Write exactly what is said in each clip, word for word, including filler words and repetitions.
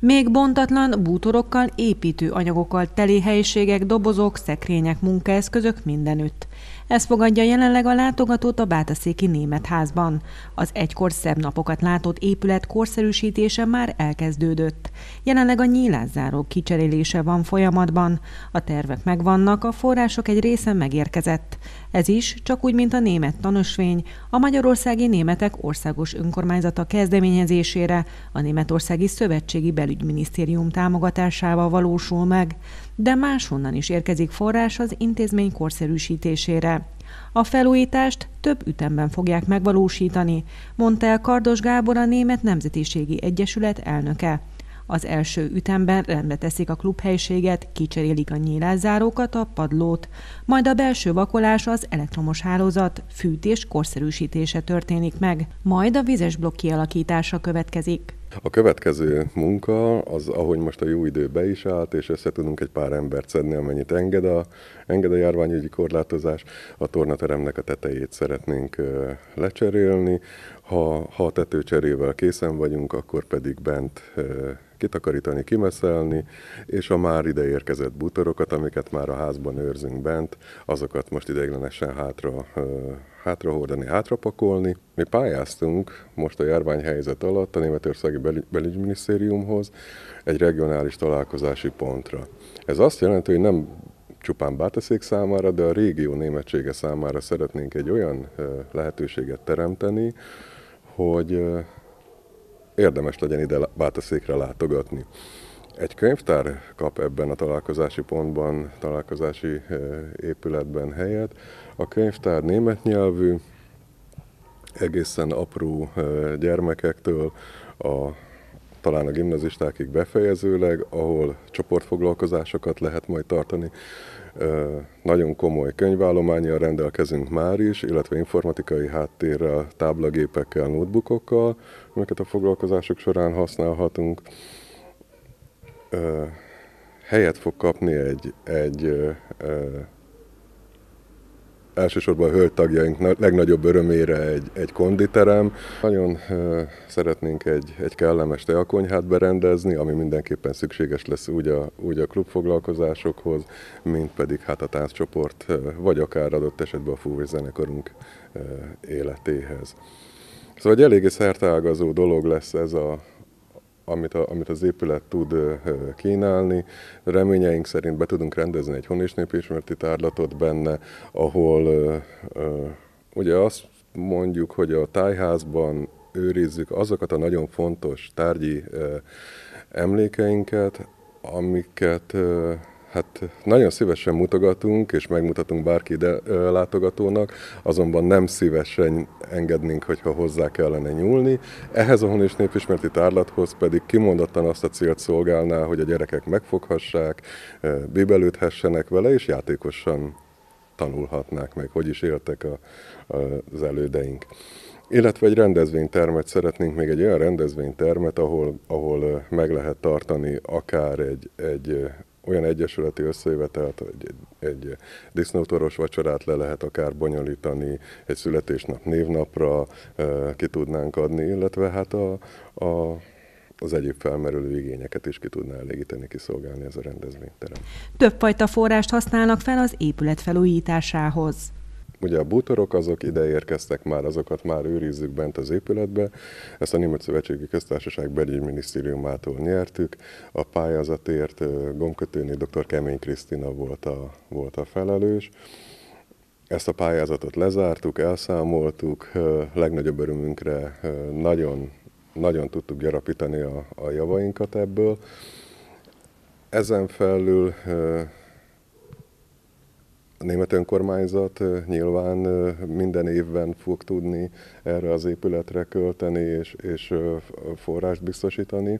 Még bontatlan bútorokkal, építőanyagokkal teli helyiségek, dobozok, szekrények, munkaeszközök mindenütt. Ez fogadja jelenleg a látogatót a Bátaszéki Német Házban. Az egykor szebb napokat látott épület korszerűsítése már elkezdődött. Jelenleg a nyílászárók kicserélése van folyamatban. A tervek megvannak, a források egy része megérkezett. Ez is, csak úgy, mint a német tanösvény, a Magyarországi Németek Országos Önkormányzata kezdeményezésére, a Németországi Szövetségi Belügyminisztérium támogatásával valósul meg, de máshonnan is érkezik forrás az intézmény korszerűsítésére. A felújítást több ütemben fogják megvalósítani, mondta el Kardos Gábor, a Német Nemzetiségi Egyesület elnöke. Az első ütemben rendbe teszik a klubhelyiséget, kicserélik a nyílászárókat, a padlót, majd a belső vakolás, az elektromos hálózat, fűtés korszerűsítése történik meg, majd a vizes blokk kialakítása következik. A következő munka az, ahogy most a jó idő be is állt, és össze tudunk egy pár embert szedni, amennyit enged a, enged a járványügyi korlátozás. A tornateremnek a tetejét szeretnénk lecserélni. Ha, ha a tetőcserével készen vagyunk, akkor pedig bent kitakarítani, kimeszelni, és a már ide érkezett bútorokat, amiket már a házban őrzünk bent, azokat most ideiglenesen hátra, hátrahordani, hátrapakolni. Mi pályáztunk most a járványhelyzet alatt a Németországi Belügyminisztériumhoz egy regionális találkozási pontra. Ez azt jelenti, hogy nem csupán Bátaszék számára, de a régió németsége számára szeretnénk egy olyan lehetőséget teremteni, hogy érdemes legyen ide Bátaszékre látogatni. Egy könyvtár kap ebben a találkozási pontban, találkozási épületben helyet. A könyvtár német nyelvű, egészen apró gyermekektől a, talán a gimnazistákig befejezőleg, ahol csoportfoglalkozásokat lehet majd tartani. Nagyon komoly könyvállománnyal rendelkezünk már is, illetve informatikai háttérrel, táblagépekkel, notebookokkal, amiket a foglalkozások során használhatunk. Helyet fog kapni egy, egy elsősorban a hölgytagjaink legnagyobb örömére egy, egy konditerem. Nagyon uh, szeretnénk egy, egy kellemes teakonyhát berendezni, ami mindenképpen szükséges lesz úgy a, úgy a klubfoglalkozásokhoz, mint pedig hát a tánccsoport, uh, vagy akár adott esetben a fúvózenekarunk uh, életéhez. Szóval egy eléggé szerteágazó dolog lesz ez a Amit, a, amit az épület tud kínálni. Reményeink szerint be tudunk rendezni egy hon- és népismereti tárlatot benne, ahol uh, uh, ugye azt mondjuk, hogy a tájházban őrizzük azokat a nagyon fontos tárgyi uh, emlékeinket, amiket uh, hát nagyon szívesen mutogatunk, és megmutatunk bárki ide látogatónak, azonban nem szívesen engednénk, hogyha hozzá kellene nyúlni. Ehhez a hon- és népismereti tárlathoz pedig kimondottan azt a célt szolgálná, hogy a gyerekek megfoghassák, bíbelődhessenek vele, és játékosan tanulhatnák meg, hogy is éltek a, a, az elődeink. Illetve egy rendezvénytermet szeretnénk, még egy olyan rendezvénytermet, ahol, ahol meg lehet tartani akár egy, egy olyan egyesületi összejövetelt, egy, egy disznótoros vacsorát le lehet akár bonyolítani, egy születésnap névnapra ki tudnánk adni, illetve hát a, a, az egyéb felmerülő igényeket is ki tudná elégíteni, kiszolgálni ez a rendezvényterem. Többfajta forrást használnak fel az épület felújításához. Ugye a bútorok azok ide érkeztek már, azokat már őrizzük bent az épületbe. Ezt a Német Szövetségi Köztársaság Belügyminisztériumától nyertük. A pályázatért gombkötőné dr. Kemény Krisztina volt a, volt a felelős. Ezt a pályázatot lezártuk, elszámoltuk, legnagyobb örömünkre nagyon, nagyon tudtuk gyarapítani a, a javainkat ebből. Ezen felül a német önkormányzat nyilván minden évben fog tudni erre az épületre költeni és, és forrást biztosítani.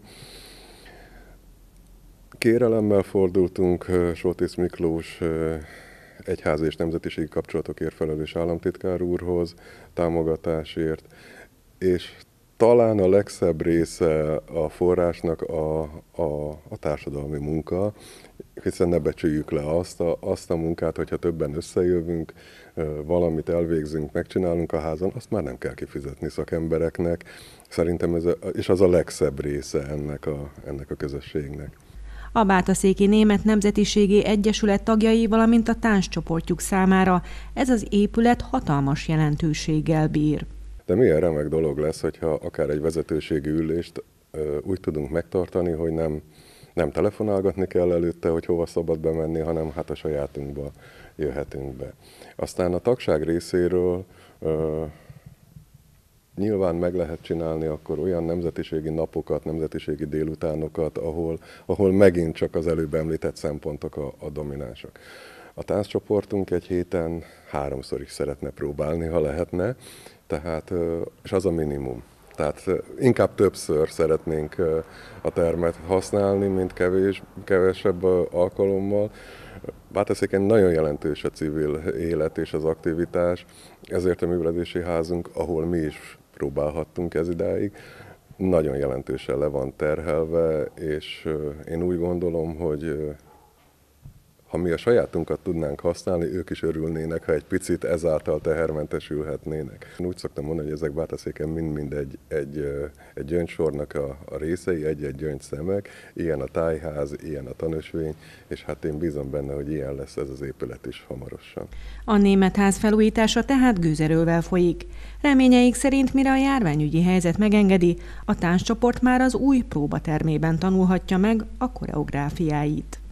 Kérelemmel fordultunk Soltész Miklós egyházi és nemzetiségi kapcsolatokért felelős államtitkár úrhoz támogatásért, és talán a legszebb része a forrásnak a, a, a társadalmi munka. hiszen ne becsüljük le azt a, azt a munkát, hogyha többen összejövünk, valamit elvégzünk, megcsinálunk a házon, azt már nem kell kifizetni szakembereknek. Szerintem ez a, és az a legszebb része ennek a, ennek a közösségnek. A Bátaszéki Német Nemzetiségi Egyesület tagjai, valamint a tánccsoportjuk számára ez az épület hatalmas jelentőséggel bír. De milyen remek dolog lesz, hogyha akár egy vezetőségi ülést úgy tudunk megtartani, hogy nem, nem telefonálgatni kell előtte, hogy hova szabad bemenni, hanem hát a sajátunkba jöhetünk be. Aztán a tagság részéről nyilván meg lehet csinálni akkor olyan nemzetiségi napokat, nemzetiségi délutánokat, ahol, ahol megint csak az előbb említett szempontok a, a dominánsak. A tánccsoportunk egy héten háromszor is szeretne próbálni, ha lehetne, tehát, és az a minimum. Tehát inkább többször szeretnénk a termet használni, mint kevés, kevesebb alkalommal. Bátaszéken nagyon jelentős a civil élet és az aktivitás, ezért a művelődési házunk, ahol mi is próbálhattunk ez idáig, nagyon jelentősen le van terhelve, és én úgy gondolom, hogy ha mi a sajátunkat tudnánk használni, ők is örülnének, ha egy picit ezáltal tehermentesülhetnének. Én úgy szoktam mondani, hogy ezek Bátaszéken mind-mind egy, egy, egy gyöngysornak a, a részei, egy-egy gyöngyszemek, ilyen a tájház, ilyen a tanösvény, és hát én bízom benne, hogy ilyen lesz ez az épület is hamarosan. A német ház felújítása tehát gőzerővel folyik. Reményeik szerint, mire a járványügyi helyzet megengedi, a tánccsoport már az új próbatermében tanulhatja meg a koreográfiáit.